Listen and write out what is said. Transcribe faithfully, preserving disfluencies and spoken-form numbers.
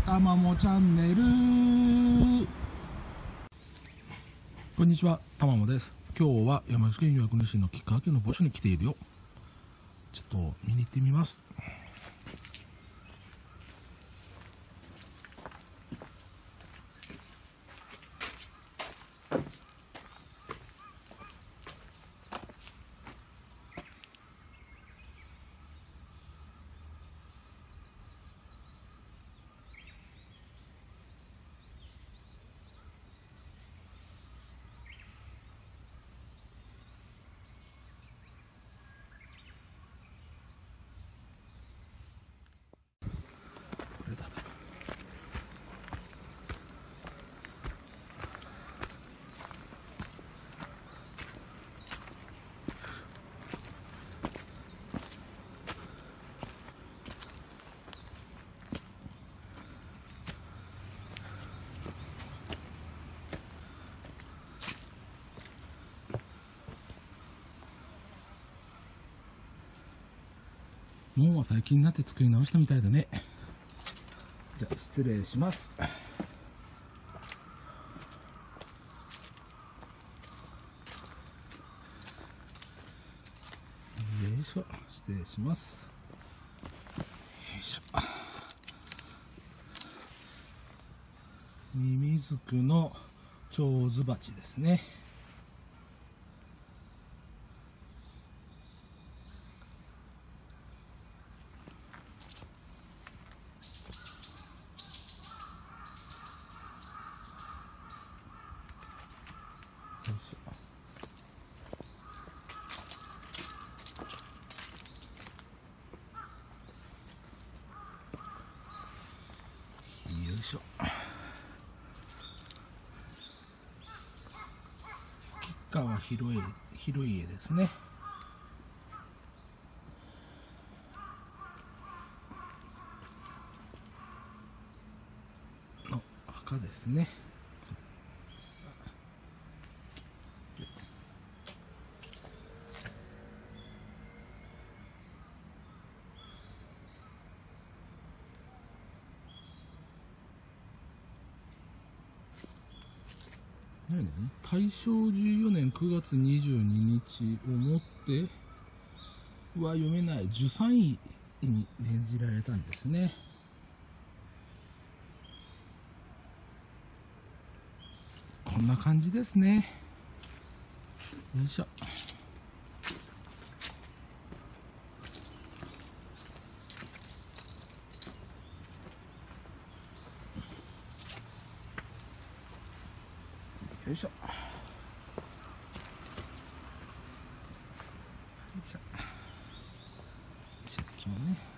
たまもチャンネル。こんにちは、たまもです。今日は山口県予約主のきっかけの場所に来ているよ。ちょっと見に行ってみます。門は最近になって作り直したみたいだね。じゃあ失礼します。よいしょ、失礼します。よいしょ。ミミズクの蝶ズバチですね。よいしょ。よいしょ。吉川広い広い家ですね。の墓ですね。何々大正じゅうよねんくがつにじゅうににちをもっては読めないじゅうさんいに念じられたんですね。こんな感じですね。よいしょ。よいしょ。よいしょ。よいしょ。今日ね。